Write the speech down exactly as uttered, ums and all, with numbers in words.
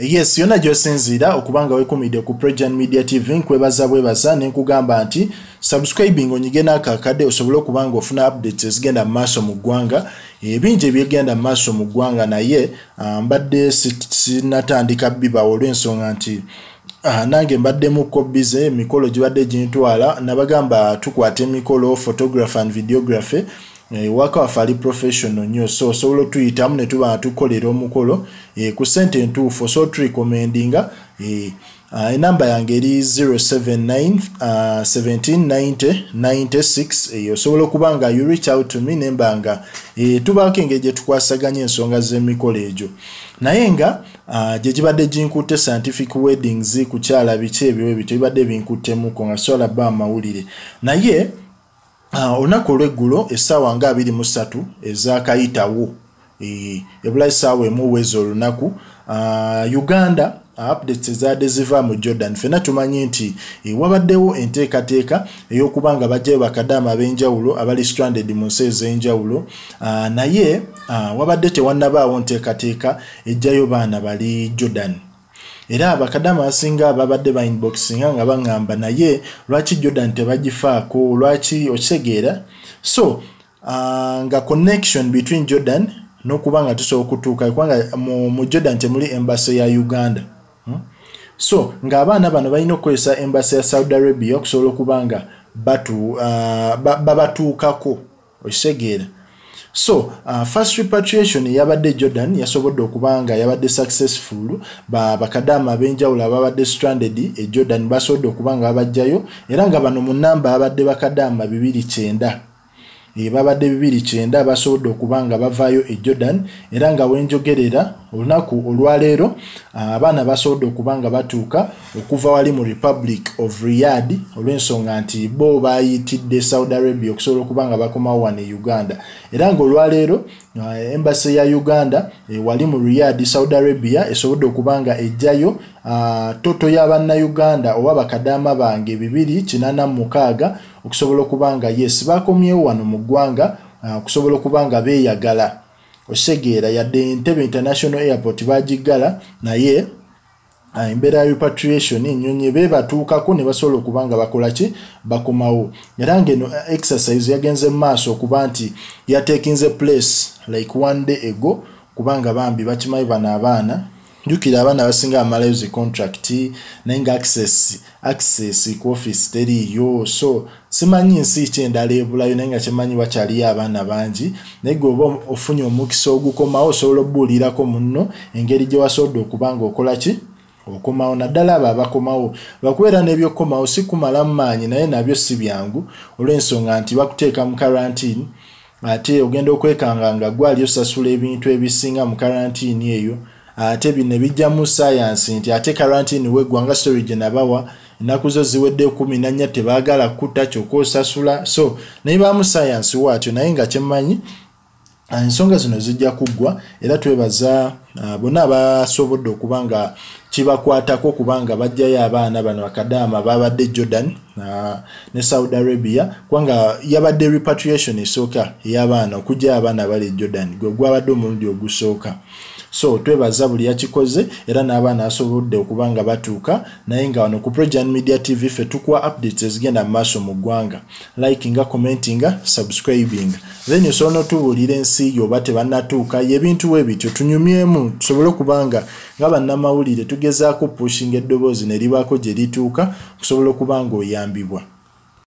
Yes, yona gyosinzira okubanga wekumide ku Projan Media T V nkwebaza bwebaza nenkugamba nti subscribing onyige n'akakade osobole okubanga ofuna updates ezigenda mu maaso mu ggwanga ebingi ebyegenda mu maaso mu ggwanga naye mbadde sinatandika biba olw'ensonga nti Ah, nange mbadde muko bize mikolo gibadde gintwala nabagamba tukwate emikolo photography and videography e, waka wafali professional nyo so solo tuyitamu ne tuba tukolera omukolo e, ku sente entuufu so turecommendinga e, uh, enamba yange eri zero seven nine seventeen ninety ninety-six eyo e, sobola okubanga you reach out to me nembanga e, tubaako engeri gye tukwasaganya ensonga z'emikolo egyo naye nga uh, gye gibadde ginkutte scientific weddings ku kyala biki ebyo ebyo bibadde binkuttemuko nga sola ba amawulire naye uh, olunaku olw'eggulo essaawa nga abiri mu ssatu ezakayitawo e, ebula essaawa emu wezi olunaku uh, Uganda uh, updates ezadde ziva mu Jordan fena tumanyi nti e, wabaddewo enteekateeka ey'okubanga bajjayo bakadaama ab'enjawulo abali stranded mu nsi ez'enjawulo uh, naye uh, wabadde tewannabaawo nteekateeka ejjayo baana bali Jordan era abakadaama abasinga babadde ba inboxinga nga baŋŋamba naye lwaki Jordan tebagifaako lwaki okitegeera so uh, nga connection between Jordan n'okubanga tusobola okutuuka kubanga mu, mu Jordan temuli embassy ya Uganda hmm? so ng'abaana bano balina okukozesa embassy ya Saudi Arabia okusobola okubanga batu uh, babatuukako okitegeera so uh, first repatriation yabadde Jordan yasobodde okubanga yabadde successful ba bakadaama ab'enjawulo ababadde stranded e Jordan basobodde okubanga babajjayo era nga bano mu namba abadde bakadaama bibiri kyenda e babadde bibiri kyenda basobodde okubanga bavaayo e Jordan era nga wenjogerera olunaku olwaleero abaana basobodde okubanga batuuka okuva wali mu Republic of Riyadh olw'ensonga nti bo bayitidde Saudi Arabia okusobola okubanga bakomawo wano e Uganda era nga olwaleero uh, embassy ya Uganda e, wali mu Riyadh Saudi Arabia esobodde okubanga ejjayo uh, toto y'abanna Uganda oba bakadaama bange bibiri kinaana mukaaga okusobola okubanga yes bakomyewo wano mu ggwanga uh, okusobola okubanga beeyagala osegeera yadde Entebbe International Airport bagigala naye uh, embeera ya repatriation ennyonyi be batuukako ne basobola okubanga bakola ki bakomawo era ngeno uh, exercise yagenze mu maaso okuba nti yatekinze place like one day ago kubanga bambi bakimanyi bano abaana njukira abaana basinga amalayo zi contract naye nga access access ku office teriyo so simanyi nsi kyendala ebulayo naye nga kimanyi wakyaliyo abaana bangi naye gwe oba ofunye omukisa ogukomawo osobola obbuulirako munno engeri gye wasobodde okubanga okola ki okomawo naddala abo abakomawo bakubeera n'ebyokukomawo si kumala mu maanyi naye nabyo si byangu olw'ensonga nti bakuteeka mu quarantine ate ogenda okwekanga nga gwali osasula ebintu ebisinga mu quarantine eyo ate bino bijja mu science nti ate quarantine weggwanga story gye nabawa ennaku zo ziwedde kumi na nnya tebaagala kutta kyokka osasula so naye ba mu science waatyo naye nga kyemmanyi ensonga zino zijja kuggwa era twebaza uh, bonna abasobodde okubanga kibakwatako kubanga bajjayo abaana bano bakadaama babadde Jordan uh, ne Saudi Arabia kubanga yabadde repatriation esooka ey'abaana okujja abaana bali Jordan gwe gwabadde omulundi ogusooka so twebaza buli yakikoze era n'abaana asobodde okubanga batuuka naye nga wano ku Projan Media T V fe tukuwa updates ezigenda mu maaso mu ggwanga likinga commentinga subscribing then osobola n'otubuulira ensi yoba tebannatuuka y'ebintu we bityo tunyumyemu tusobole okubanga nga bannamawulire tugezaako pushinga eddoboozi ne libaako gye lituuka okusobola okubanga oyambibwa.